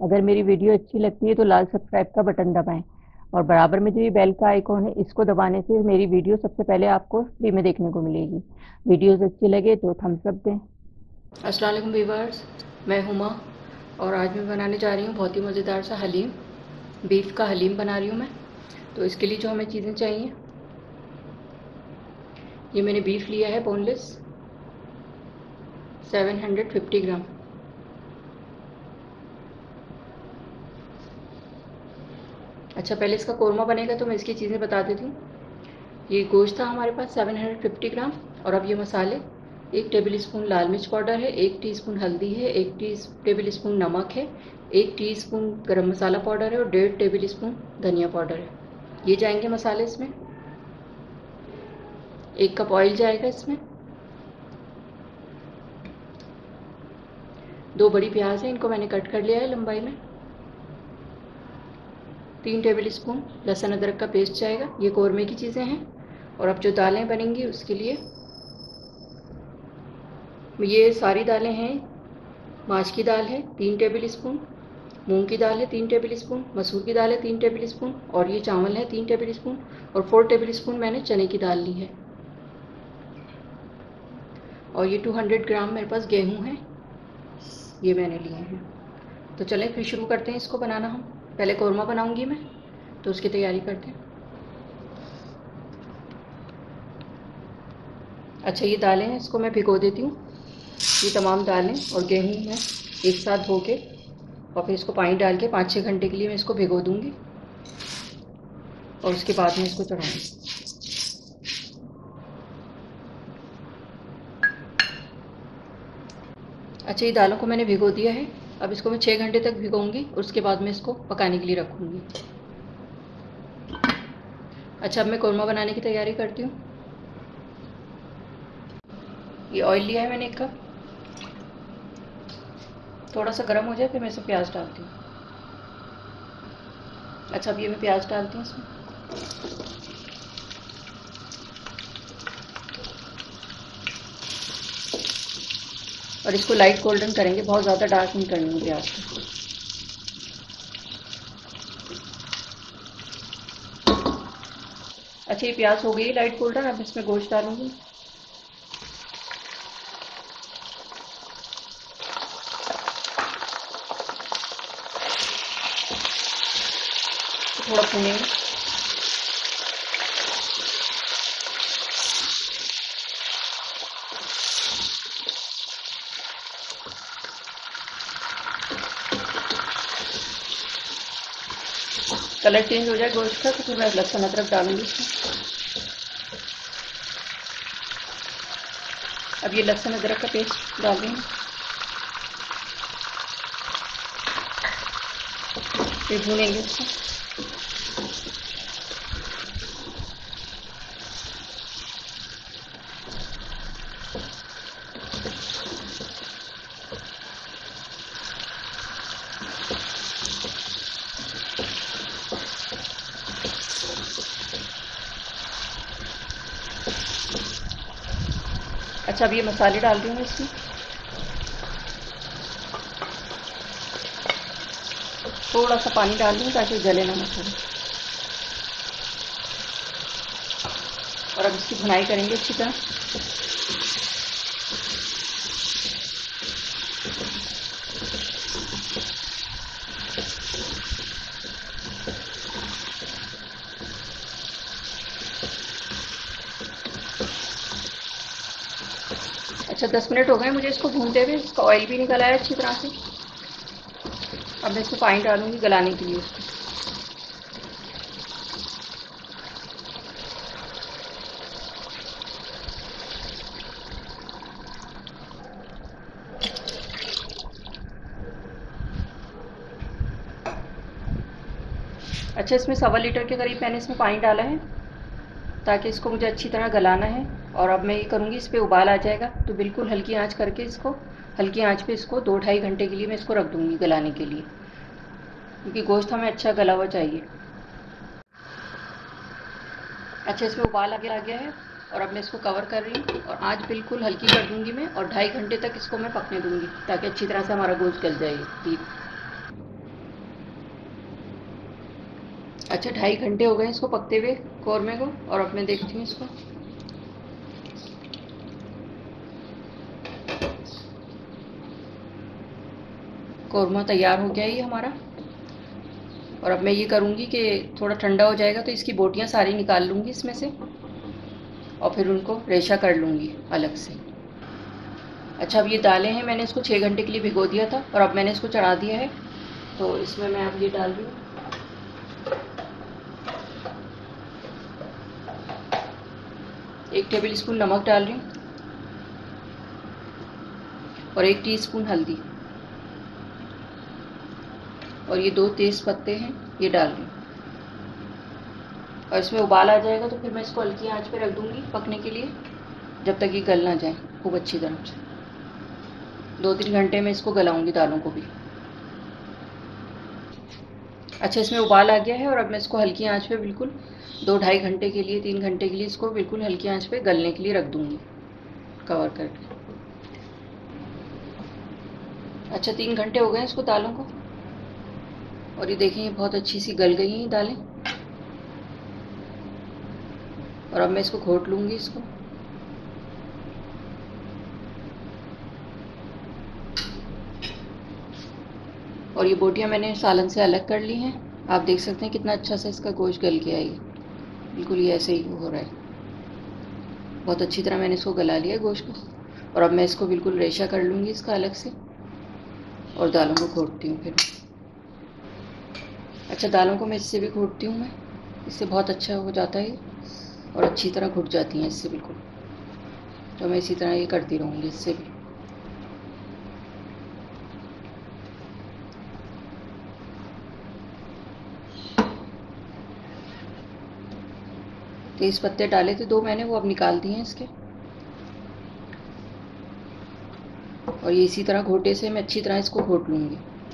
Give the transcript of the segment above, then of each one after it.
अगर मेरी वीडियो अच्छी लगती है तो लाल सब्सक्राइब का बटन दबाएं और बराबर में जो ये बेल का आइकॉन है इसको दबाने से मेरी वीडियो सबसे पहले आपको फ्री में देखने को मिलेगी। वीडियोस अच्छी लगे तो थम्स अप दें। अस्सलाम वालेकुम व्यूअर्स, मैं हुमा और आज मैं बनाने जा रही हूँ बहुत ही मज़ेदार सा हलीम। बीफ का हलीम बना रही हूँ मैं। तो इसके लिए जो हमें चीज़ें चाहिए, ये मैंने बीफ लिया है बोनलेस 750 ग्राम। अच्छा, पहले इसका कोरमा बनेगा तो मैं इसकी चीज़ें बता देती हूँ। ये गोश्त था हमारे पास 750 ग्राम। और अब ये मसाले, 1 टेबल स्पून लाल मिर्च पाउडर है, 1 टीस्पून हल्दी है, 1 टेबल स्पून नमक है, 1 टीस्पून गरम मसाला पाउडर है और 1.5 टेबल स्पून धनिया पाउडर है। ये जाएंगे मसाले इसमें। 1 कप ऑयल जाएगा इसमें। 2 बड़ी प्याज है, इनको मैंने कट कर लिया है लंबाई में। 3 टेबल स्पून लहसुन अदरक का पेस्ट जाएगा। ये कोरमे की चीज़ें हैं। और अब जो दालें बनेंगी उसके लिए, ये सारी दालें हैं। माश की दाल है 3 टेबल स्पून, मूंग की दाल है 3 टेबल स्पून, मसूर की दाल है 3 टेबल स्पून और ये चावल है 3 टेबल स्पून और 4 टेबल स्पून मैंने चने की दाल ली है। और ये 200 ग्राम मेरे पास गेहूँ है, ये मैंने लिए हैं। तो चलें फिर शुरू करते हैं इसको बनाना। हम पहले कोरमा बनाऊंगी मैं, तो उसकी तैयारी करते हैं। अच्छा, ये दालें हैं, इसको मैं भिगो देती हूँ। ये तमाम दालें और गेहूँ मैं एक साथ धो के और फिर इसको पानी डाल के 5-6 घंटे के लिए मैं इसको भिगो दूँगी और उसके बाद में इसको चढ़ाऊँगी। अच्छा, ये दालों को मैंने भिगो दिया है। अब इसको मैं 6 घंटे तक भिगोऊँगी और उसके बाद में इसको पकाने के लिए रखूँगी। अच्छा, अब मैं कोरमा बनाने की तैयारी करती हूँ। ये ऑयल लिया है मैंने 1 कप। थोड़ा सा गर्म हो जाए फिर मैं इसमें प्याज डालती हूँ। अच्छा, अब ये मैं प्याज डालती हूँ इसमें। और इसको लाइट गोल्डन करेंगे, बहुत ज़्यादा डार्क नहीं करनी है प्याज को। अच्छा, ये प्याज हो गई लाइट गोल्डन। अब इसमें गोश्त डालूंगी। थोड़ा भूनेंगे। कलर चेंज हो जाए गोश्त का तो फिर मैं लहसुन अदरक डालूंगी इसमें। अब ये लहसुन अदरक का पेस्ट डाल देंगे, फिर भूनेंगे इसको। अच्छा, अब ये मसाले डाल दूँगी इसमें। थोड़ा सा पानी डाल दूँगी ताकि जले ना मसाले। और अब इसकी भुनाई करेंगे अच्छी तरह। अच्छा, 10 मिनट हो गए मुझे इसको भूनते हुए। इसका ऑयल भी निकल आया अच्छी तरह से। अब मैं इसमें पानी डालूंगी गलाने के लिए उसको। अच्छा, इसमें 1.25 लीटर के करीब मैंने इसमें पानी डाला है ताकि इसको मुझे अच्छी तरह गलाना है। और अब मैं ये करूँगी, इस पर उबाल आ जाएगा तो बिल्कुल हल्की आंच करके इसको, हल्की आंच पे इसको 2-2.5 घंटे के लिए मैं इसको रख दूँगी गलाने के लिए, क्योंकि गोश्त हमें अच्छा गला हुआ चाहिए। अच्छा, इसमें उबाल आ गया है और अब मैं इसको कवर कर रही हूँ और आंच बिल्कुल हल्की कर दूँगी मैं, और 2.5 घंटे तक इसको मैं पकने दूँगी ताकि अच्छी तरह से हमारा गोश्त गल जाए। अच्छा 2.5 घंटे हो गए इसको पकते हुए कौरमे को, और अब मैं देखती हूँ इसको। कौरमा तैयार हो गया ये हमारा। और अब मैं ये करूँगी कि थोड़ा ठंडा हो जाएगा तो इसकी बोटियाँ सारी निकाल लूँगी इसमें से, और फिर उनको रेशा कर लूँगी अलग से। अच्छा अब ये दालें हैं, मैंने इसको 6 घंटे के लिए भिगो दिया था और अब मैंने इसको चढ़ा दिया है। तो इसमें मैं अब ये डाल रही हूँ, 1 टेबल स्पून नमक डाल रही हूँ और 1 टीस्पून हल्दी, और ये 2 तेज़ पत्ते हैं ये डाल रही हूँ। और इसमें उबाल आ जाएगा तो फिर मैं इसको हल्की आंच पे रख दूँगी पकने के लिए, जब तक ये गल ना जाए खूब अच्छी तरह से। 2-3 घंटे में इसको गलाऊँगी दालों को भी। अच्छा इसमें उबाल आ गया है और अब मैं इसको हल्की आंच पे बिल्कुल 2-2.5 घंटे के लिए, 3 घंटे के लिए इसको बिल्कुल हल्की आंच पे गलने के लिए रख दूँगी कवर करके। अच्छा 3 घंटे हो गए इसको दालों को, और ये देखें ये बहुत अच्छी सी गल गई हैं ये दालें। और अब मैं इसको घोट लूँगी इसको। और ये बोटियाँ मैंने सालन से अलग कर ली हैं। आप देख सकते हैं कितना अच्छा सा इसका गोश्त गल गया है ये, बिल्कुल ये ऐसे ही हो रहा है। बहुत अच्छी तरह मैंने इसको गला लिया है गोश्त को। और अब मैं इसको बिल्कुल रेशा कर लूँगी इसका अलग से, और दालों को घोटती हूँ फिर। अच्छा दालों को मैं इससे भी घोटती हूँ मैं, इससे बहुत अच्छा हो जाता है और अच्छी तरह घुट जाती हैं इससे बिल्कुल। तो मैं इसी तरह ये करती रहूँगी इससे भी। तेज़ पत्ते डाले थे 2 मैंने, वो अब निकाल दिए हैं इसके। और ये इसी तरह घोटे से मैं अच्छी तरह इसको घोट लूँगी,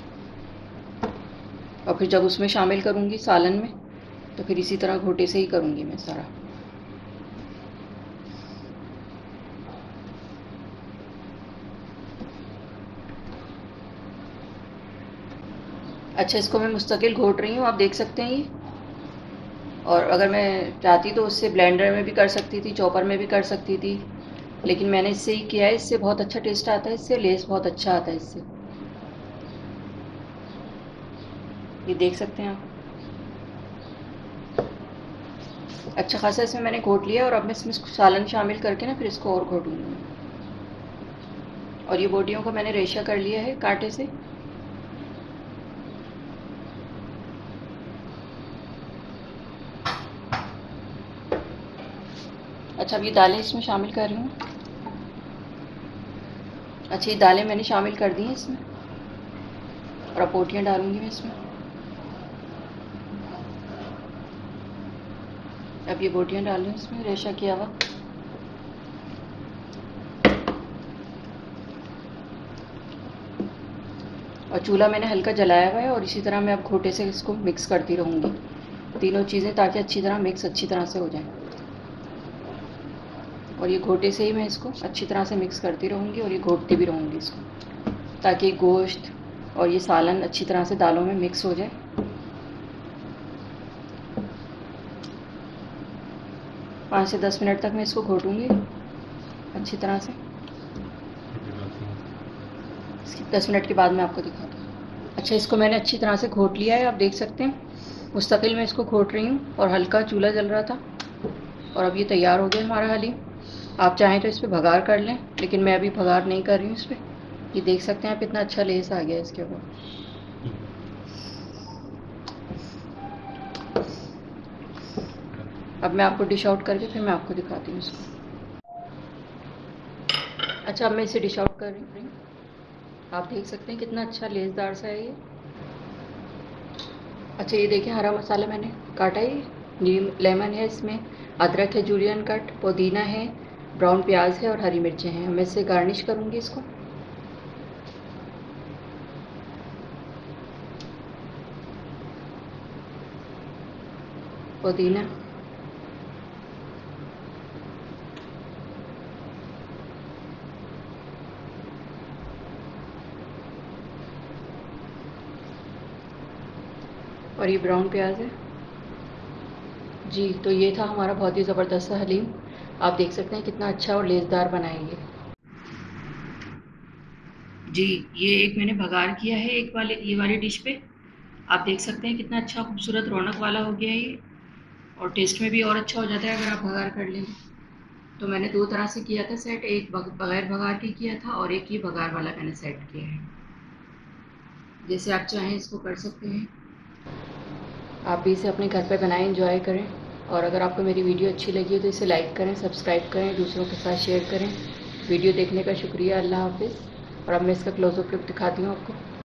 और फिर जब उसमें शामिल करूँगी सालन में तो फिर इसी तरह घोटे से ही करूँगी मैं सारा। अच्छा इसको मैं मुस्तकिल घोट रही हूँ, आप देख सकते हैं ये। और अगर मैं चाहती तो उससे ब्लेंडर में भी कर सकती थी, चॉपर में भी कर सकती थी, लेकिन मैंने इससे ही किया है। इससे बहुत अच्छा टेस्ट आता है, इससे लेस बहुत अच्छा आता है इससे। ये देख सकते हैं आप। अच्छा खासा इसमें मैंने घोट लिया, और अब मैं इसमें सालन शामिल करके ना फिर इसको और घोटूँगी। और ये बोटियों को मैंने रेशा कर लिया है कांटे से। अच्छा अब ये दालें इसमें शामिल कर रही हूँ। अच्छा ये दालें मैंने शामिल कर दी हैं इसमें, और अब बोटियाँ डालूँगी मैं इसमें। अब ये बोटियाँ डाल रही हूँ इसमें रेशा किया हुआ। और चूल्हा मैंने हल्का जलाया हुआ है, और इसी तरह मैं अब घोटे से इसको मिक्स करती रहूँगी तीनों चीज़ें, ताकि अच्छी तरह मिक्स अच्छी तरह से हो जाए। और ये घोटे से ही मैं इसको अच्छी तरह से मिक्स करती रहूँगी, और ये घोटती भी रहूँगी इसको, ताकि गोश्त और ये सालन अच्छी तरह से दालों में मिक्स हो जाए। 5 से 10 मिनट तक मैं इसको घोटूँगी अच्छी तरह से। 10 मिनट के बाद मैं आपको दिखाती हूँ। अच्छा इसको मैंने अच्छी तरह से घोट लिया है, आप देख सकते हैं। मुस्तकिल मैं इसको घोट रही हूँ, और हल्का चूल्हा जल रहा था। और अब ये तैयार हो गया हमारा हलीम। आप चाहें तो इस पर भगार कर लें, लेकिन मैं अभी भगार नहीं कर रही हूँ इस पर। ये देख सकते हैं आप, इतना अच्छा लेस आ गया है इसके ऊपर। अब मैं आपको डिश आउट करके फिर मैं आपको दिखाती हूँ इसको। अच्छा अब मैं इसे डिश आउट कर रही हूँ। आप देख सकते हैं कितना अच्छा लेसदार सा है ये। अच्छा ये देखिए हरा मसाला मैंने काटा है, नीम लेमन है इसमें, अदरक है जूलियन कट, पुदीना है, ब्राउन प्याज है और हरी मिर्चें हैं। मैं इससे गार्निश करूँगी इसको। पुदीना, और ये ब्राउन प्याज है। जी, तो ये था हमारा बहुत ही ज़बरदस्त सा हलीम। आप देख सकते हैं कितना अच्छा और लेज़दार बना है ये। जी, ये एक मैंने बघार किया है एक वाले ये वाली डिश पे। आप देख सकते हैं कितना अच्छा खूबसूरत रौनक वाला हो गया है ये, और टेस्ट में भी और अच्छा हो जाता है अगर आप बघार कर लें। तो मैंने 2 तरह से किया था सेट, एक बगैर बघार के किया था और एक ये बघार वाला मैंने सेट किया है। जैसे आप चाहें इसको कर सकते हैं। आप भी इसे अपने घर पे बनाएं, एंजॉय करें। और अगर आपको मेरी वीडियो अच्छी लगी हो तो इसे लाइक करें, सब्सक्राइब करें, दूसरों के साथ शेयर करें। वीडियो देखने का शुक्रिया। अल्लाह हाफ़िज़। और अब मैं इसका क्लोज़अप लुक दिखाती हूँ आपको।